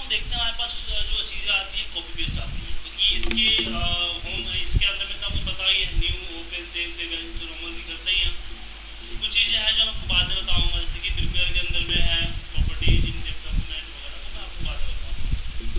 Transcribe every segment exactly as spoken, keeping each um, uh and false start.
हम देखते हैं हमारे पास जो चीज़ें आती है कॉपी पेस्ट आती है, क्योंकि तो इसके होम इसके अंदर में तो आपको पता ही है, न्यू ओपन सेव सेव तो नॉर्मली करते ही हैं। कुछ चीज़ें हैं जो मैं आपको बाद में बताऊँगा, जैसे कि प्रिपेयर के अंदर में है प्रॉपर्टीज इन डॉक्यूमेंट वगैरह, तो मैं आपको बाद में बताऊँगा।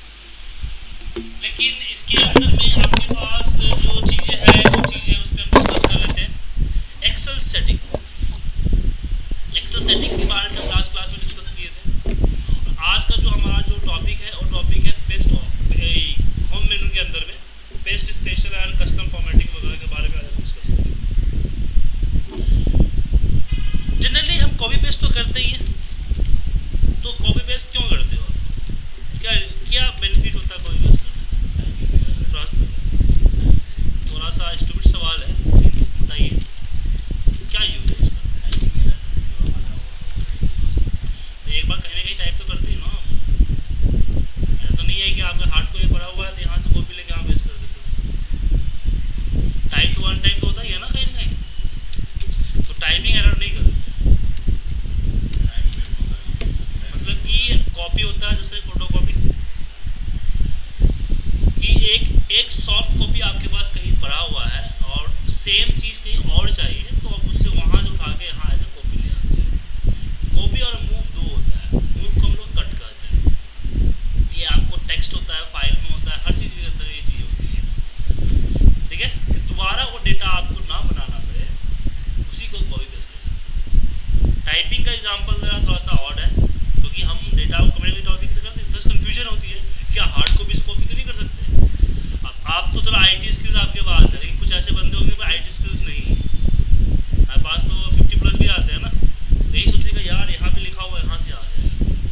लेकिन इसके अंदर में आपके पास जो चीज़ें हैं वो चीज़ें उस पर हम डिस्कस कर लेते हैं। एक्सेल सेटिंग, एक्सेल सेटिंग के बारे में लास्ट क्लास में डिस्कस किए थे। आज का जो हमारा जो टॉपिक है वो टॉपिक है पेस्ट होम मेनू के अंदर में paste special and custom formatting वगैरह के बारे में डिस्कस करेंगे। जनरली हम कॉपी पेस्ट तो करते ही हैं, तो कॉपी पेस्ट क्यों करते हो आप? क्या क्या बेनिफिट होता है कॉपी पेस्ट करने? थोड़ा सा स्टूपिड सवाल है, बताइए क्या यूज है इसका? एक बार कहने का ही टाइप तो करते ही ना, ऐसा तो नहीं है कि आपका हार्ड कॉपी पड़ा हुआ है तो यहाँ से कॉपी लेके यहाँ पेस्ट कर देते हो। टाइप तो वन टाइप तो होता ही है ना कहीं ना कहीं, तो टाइपिंग एरर नहीं कर सकते। मतलब कि कॉपी होता है जैसे फोटो कॉपी कि एक एक सॉफ्ट कॉपी आपके पास कहीं पड़ा हुआ है और सेम चीज़ कहीं और चाहिए, तो आप उससे वहाँ से उठा के यहाँ ऐसे कॉपी ले आते हैं। कॉपी और मूव दो होता है, मूव को हम लोग कट कहते हैं। ये आपको टेक्स्ट होता है, फाइल में होता है, हर चीज़ के अंदर ये चीज़ होती है, ठीक है। कि दोबारा वो डेटा आपको ना बनाना पड़े, उसी को कॉपी पेस्ट कर सकते हैं। टाइपिंग का एग्जांपल देना थोड़ा सा ऑड है, क्योंकि हम डेटा को कम्युनिकेट टॉपिक करते हैं तो कंफ्यूजन होती है, क्या हार्ड कॉपी से कॉपी तो नहीं कर सकते? अब आप तो चलो आई टी स्किल्स आपके पास है, लेकिन कुछ ऐसे बंदे होंगे आई टी स्किल्स नहीं है, हमारे पास तो फिफ्टी प्लस भी आते हैं ना, तो यही सोचेगा यार यहाँ पे लिखा हुआ है यहाँ से आ जाएगा।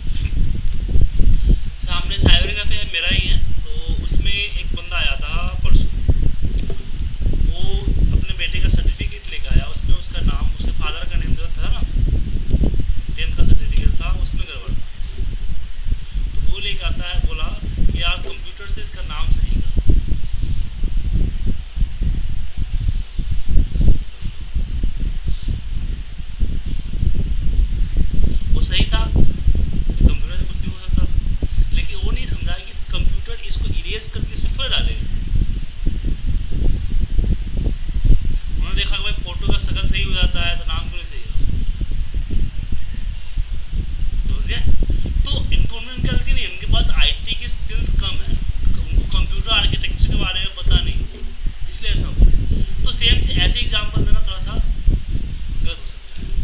सामने साइबर कैफे है, मेरा ही है, तो उसमें एक बंदा आया था परसों, वो अपने बेटे का सर्टिफिकेट लेकर आया, उसमें उसका नाम, उसके फादर का नेम जो था ना, टेंथ का सर्टिफिकेट था, उसमें गड़बड़ था। तो वो लेकर आता है, बोला कि यार कंप्यूटर से इसका नाम सही कर। वो सही था, कंप्यूटर से कुछ भी हो सकता था, लेकिन वो नहीं समझा कि कंप्यूटर इसको इरेज करके इसमें थोड़ा डालेगा। उन्होंने देखा कि भाई फोटो का शक्ल सही हो जाता है तो नाम क्यों नहीं सही होगा? समझ गए? तो इनको उनकी गलती नहीं है, उनके पास आईटी की स्किल्स कम है, उनको कंप्यूटर आर्किटेक्चर के बारे में पता नहीं, इसलिए ऐसा होता है। तो सेम ऐसे एग्जाम्पल देना थोड़ा सा गलत हो सकता है।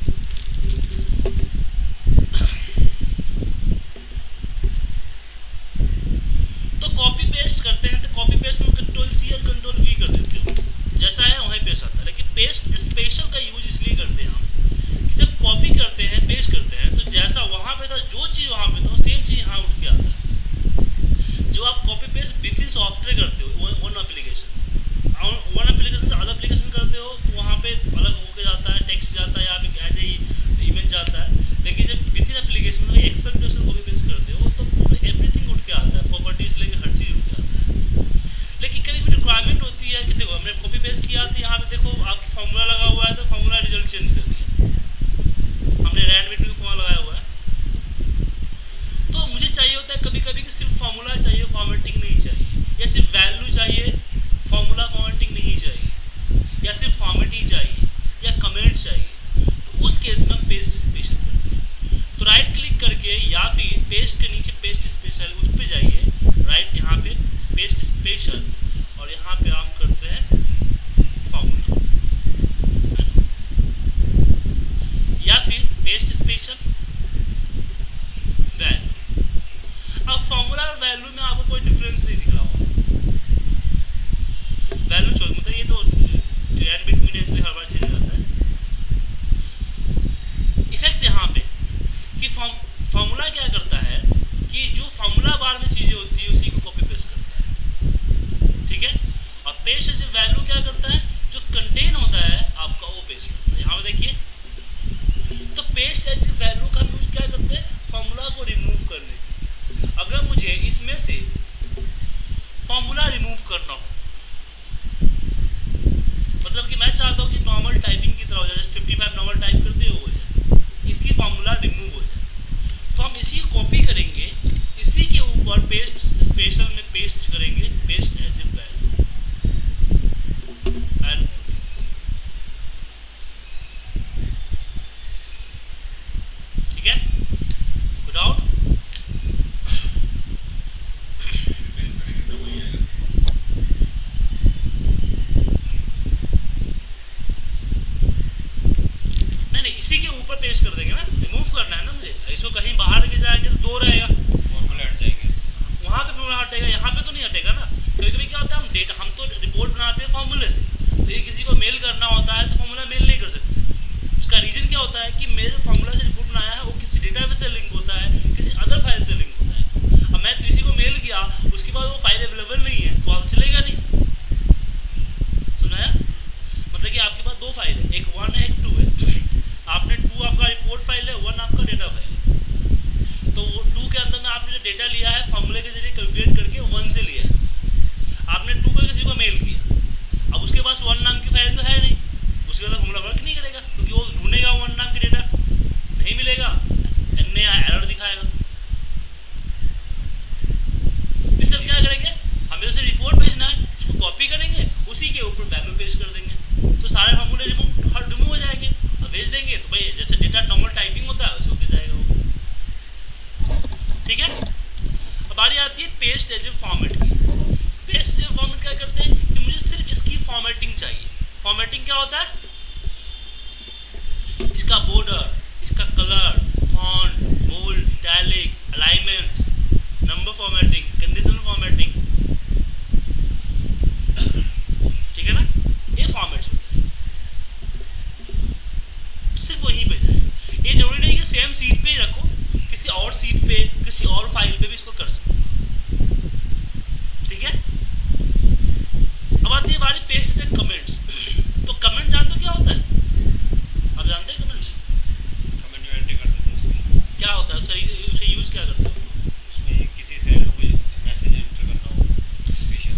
तो कॉपी पेस्ट करते हैं, तो कॉपी पेस्ट में कंट्रोल सी और कंट्रोल वी कर देते हो, जैसा है वहीं पेस्ट आता है। लेकिन पेस्ट स्पेशल का यूज इसलिए करते हैं हम कि जब कॉपी करते हैं, पेस्ट करते हैं, तो जैसा वहाँ पे था, जो चीज़ वहाँ पे था, सेम चीज़ यहाँ उठ के आता है। जो आप copy paste within software करते हो, वन एप्लीकेशन वन एप्लीकेशन से अदर एप्लीकेशन करते हो, तो वहाँ पे अलग होके जाता है, टेक्स्ट जाता है, या फिर एज ए इमेज जाता है। लेकिन जब विद इन एप्लीकेशन में एक्सेल पे कॉपी पेस्ट करते हो, तो पूरे एवरीथिंग उठ के आता है, प्रॉपर्टीज लेके हर चीज़ उठ के आता है। लेकिन कभी भी रिक्वायरमेंट होती है कि देखो हमने कॉपी पेस्ट किया, तो यहाँ पे देखो आपकी फॉर्मूला लगा हुआ है, तो फॉर्मूला रिजल्ट चेंज कर दिया, हमने रैंड में फॉर्मूला लगाया हुआ है। तो मुझे चाहिए होता है कभी कभी कि सिर्फ फॉर्मूला चाहिए, फॉर्मेटिंग नहीं चाहिए, या सिर्फ वैल्यू चाहिए, फॉर्मूला फॉर्मेटिंग नहीं चाहिए, या सिर्फ फॉर्मेट ही चाहिए, या कमेंट चाहिए, तो उस केस में हम पेस्ट स्पेशल करते हैं। तो राइट क्लिक करके या फिर पेस्ट के नीचे पेस्ट स्पेशल उस पर जाइए, राइट यहाँ पे पेस्ट स्पेशल, और यहाँ पे हम करते हैं फॉर्मूला, या फिर पेस्ट स्पेशल वैल्यू। अब फॉर्मूला और वैल्यू में आपको कोई डिफरेंस नहीं दिख रहा होगा, वैल्यू चोर मतलब ये तो एंड बिटवीन है, इसलिए हर बार चेंज हो जाता है। इफेक्ट यहाँ पे कि फॉर्मूला क्या करता है कि जो फॉर्मूला बार में चीज़ें होती है उसी को कॉपी पेस्ट करता है, ठीक है। और पेस्ट एज वैल्यू क्या करता है, जो कंटेन होता है आपका वो पेस्ट करता है। यहाँ पे देखिए, तो पेस्ट एज वैल्यू का यूज क्या करते हैं, फॉर्मूला को रिमूव करने के। अगर मुझे इसमें से फॉर्मूला रिमूव करना हो, मतलब कि मैं चाहता हूँ कि नॉर्मल टाइपिंग की तरह हो जाए, just fifty five normal type करते हो जाए, इसकी फॉर्मूला रिमूव हो जाए, तो हम इसी कॉपी करेंगे, इसी के ऊपर पेस्ट स्पेशल में पेस्ट करेंगे paste as a value and ठीक है विदाउट नहीं नहीं इसी के ऊपर पेस्ट कर देंगे ना, रिमूव करना है ना मुझे, इसको कहीं बाहर लेके जाएंगे तो दो रहेगा, फॉर्मूला हट जाएंगे इससे, वहाँ पे फॉर्मूला हटेगा, यहाँ पे तो नहीं हटेगा ना। कभी कभी क्या होता है हम डेटा हम तो रिपोर्ट बनाते हैं फॉर्मूले से, लेकिन किसी को मेल करना होता है तो फॉर्मूला मेल नहीं कर सकते। उसका रीजन क्या होता है कि मेरे फॉर्मूला से रिपोर्ट बनाया है वो किसी डेटाबेस से लिंक होता है, किसी अदर फाइल से लिंक होता है। अब मैं किसी को मेल किया उसके बाद वो फाइल अवेलेबल नहीं है तो आप चलेगा नहीं, सुना है? मतलब कि आपके पास दो फाइल है, एक वन है एक टू है, आपने टू आपका रिपोर्ट फाइल है, वन आपका डेटा फाइल है। तो वो टू के अंदर में आपने जो डेटा लिया है फॉर्मूले के जरिए कैलकुलेट करके वन से लिया है, आपने टू का किसी को मेल किया, अब उसके पास वन नाम की फाइल तो है नहीं, उसके बाद फॉर्मूला वर्क नहीं करेगा क्योंकि वो ढूंढेगा वन नाम की डेटा नहीं मिलेगा, एन एरर दिखाएगा। इस सब क्या करेंगे, हमें उसे रिपोर्ट भेजना है, उसको कॉपी करेंगे, उसी के ऊपर वैल्यू पेस्ट कर देंगे, तो सारे फॉर्मूले रिमूव रिमूव हो जाएंगे और भेज देंगे। तो भाई जैसे डेटा नॉर्मल टाइपिंग होता है वैसे होके जाएगा वो, ठीक है। अब बारी आती है पेस्ट एज ए फॉर्मेट की। पेस्ट एज ए फॉर्मेट क्या करते हैं कि मुझे सिर्फ इसकी फॉर्मेटिंग चाहिए। फॉर्मेटिंग क्या होता है, इसका बॉर्डर, इसका colour, font, bold, italic, alignments, number formatting, conditional formatting, ठीक है ना, ये फॉर्मेट्स होते हैं। तो सिर्फ वहीं पे जाएगा, ये जरूरी नहीं कि सेम सीट पे ही रखो, किसी और सीट पे किसी और फाइल पे भी इसको कर सकते हो, ठीक है। अब आती है बारी पेस्ट से कमेंट्स। तो कमेंट जानते हो क्या होता है, आप जानते हैं कमेंट्स? कमेंट जो एंट्री करते थे उसमें क्या होता है, उसे उसे यूज़ क्या करते हो? उसमें किसी से कोई मैसेज एंटर करना हो स्पेशल,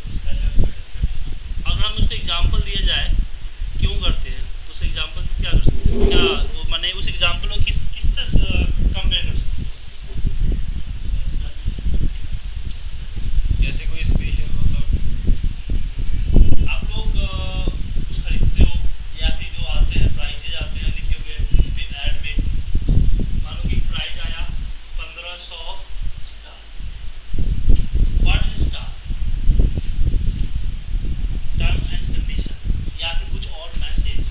अगर हम उसको एग्जांपल दिया जाए क्यों करते हैं तो उस एग्जांपल से क्या कर सकते हैं, क्या वो माने उस एग्जांपल को किस किस से कंपेयर कर सकते हैं? जैसे कोई स्पेशल मतलब आप लोग अ, कुछ खरीदते हो या फिर जो आते हैं प्राइजेज आते हैं लिखे हुए फिर ऐड में, मान लो कि प्राइस आया पंद्रह सौ star, what is star, term and condition या फिर कुछ और मैसेज,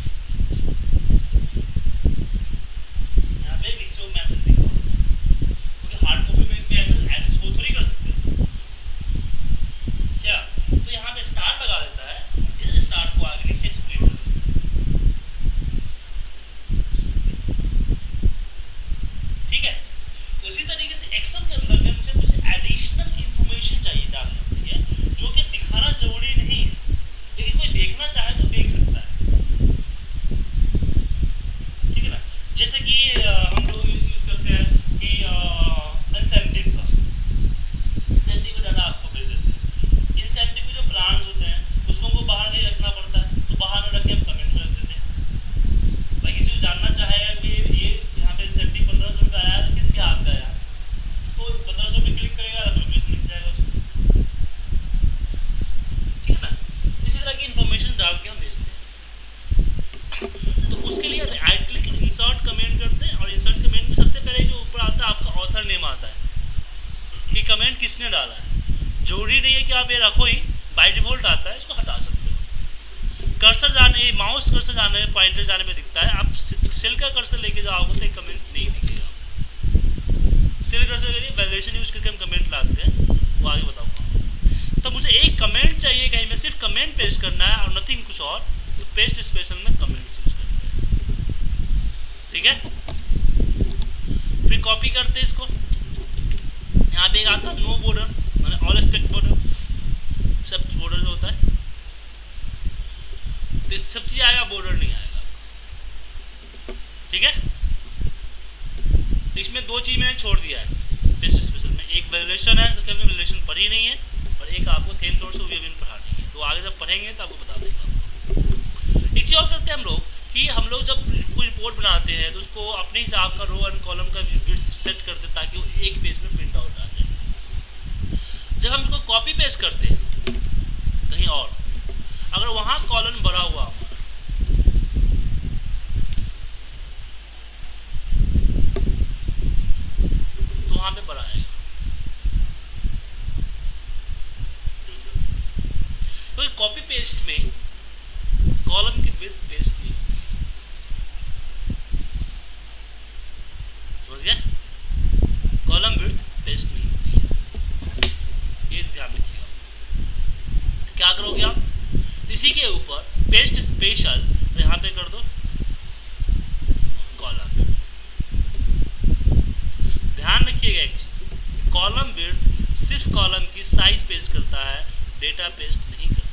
यहाँ पे नीचे वो मैसेज दिखा होता है, क्योंकि हार्ड कॉपी में इसमें ऐसे शो थोड़ी कर सकते हैं क्या, तो यहाँ पे स्टार लगा देता है, इस स्टार को आगे नीचे एक्सप्लेन कर देता है, ठीक है। तो इसी तरीके से एक्सेल के अंदर में मुझे कुछ एडिशनल इंफॉर्मेशन चाहिए डालनी होती है जो कि दिखाना जरूरी नहीं है, लेकिन कोई देखना चाहे तो देख सकता है, ठीक है ना। जैसे कि अ, हम लोग यूज करते हैं कि इंसेंटिव का इंसेंटिव का डाटा आपको भेज देते हैं, इंसेंटिव के जो प्लान्स होते हैं उसको हमको बाहर नहीं रखना पड़ता है, तो बाहर में रख के हम कमेंट में रख देते हैं। भाई किसी को जानना चाहे कि ये यहाँ पे इंसेंटिव पंद्रह सौ रुपये आया है तो किस भी आपका आया, तो पंद्रह सौ पे क्लिक करेगा तो रुपीज लिख जाएगा उसको, ठीक है ना। इसी तरह की इंफॉर्मेशन डाल के हम भेजते हैं। तो उसके लिए राइट क्लिक इंसर्ट कमेंट करते हैं, और इंसर्ट कमेंट में सबसे पहले जो ऊपर आता है आपका ऑथर नेम आता है कि कमेंट किसने डाला है। जरूरी नहीं है कि आप ये रखो ही, बाय डिफॉल्ट आता है, इसको हटा सकते हो। कर्सर जाने माउस कर्सर जाने में पॉइंटर जाने में दिखता है, आप सेल का कर्सर लेके जाओगे तो एक कमेंट नहीं दिखेगा। सेल कर्सर के लिए वैल्यूएशन यूज करके हम कमेंट लाते हैं, वो आगे बताऊंगा। तो मुझे एक कमेंट चाहिए कहीं में, सिर्फ कमेंट पेस्ट करना है और नथिंग कुछ और, तो पेस्ट स्पेशल में कमेंट्स यूज करते हैं, ठीक है। फिर कॉपी करते हैं इसको, यहाँ पे एक आता है नो बॉर्डर, मैंने ऑल एक्सपेक्ट बॉर्डर सब बॉर्डर जो होता है, तो सब चीज आएगा, बॉर्डर नहीं आएगा, ठीक है। इसमें दो चीज मैंने छोड़ दिया है पेस्ट स्पेशल में, एक वैल्यूएशन है तो कभी वैल्यूएशन पढ़ी नहीं है, और एक आपको थेम सोर्स को भी पढ़ानी है, तो आगे जब पढ़ेंगे तो आपको बता देगा। एक चीज और करते हैं हम लोग कि हम लोग जब कोई रिपोर्ट बनाते हैं तो उसको अपने हिसाब का रो एंड कॉलम का विड्थ सेट करते हैं ताकि वो एक पेज में प्रिंट आउट आ जाए। जब हम इसको कॉपी पेस्ट करते हैं कहीं और, अगर वहां कॉलन भरा हुआ हमारा, तो वहां पे भरा आएगा, क्योंकि कॉपी पेस्ट में कॉलम की विड्थ पेस्ट नहीं होती है, समझ गया? कॉलम विड्थ पेस्ट नहीं होती है, ये ध्यान रखिएगा। तो क्या करोगे आप, इसी के ऊपर पेस्ट स्पेशल, तो यहाँ पे कर दो कॉलम विड्थ। ध्यान रखिएगा एक चीज, कॉलम विड्थ सिर्फ कॉलम की साइज पेस्ट करता है, डेटा पेस्ट नहीं करता।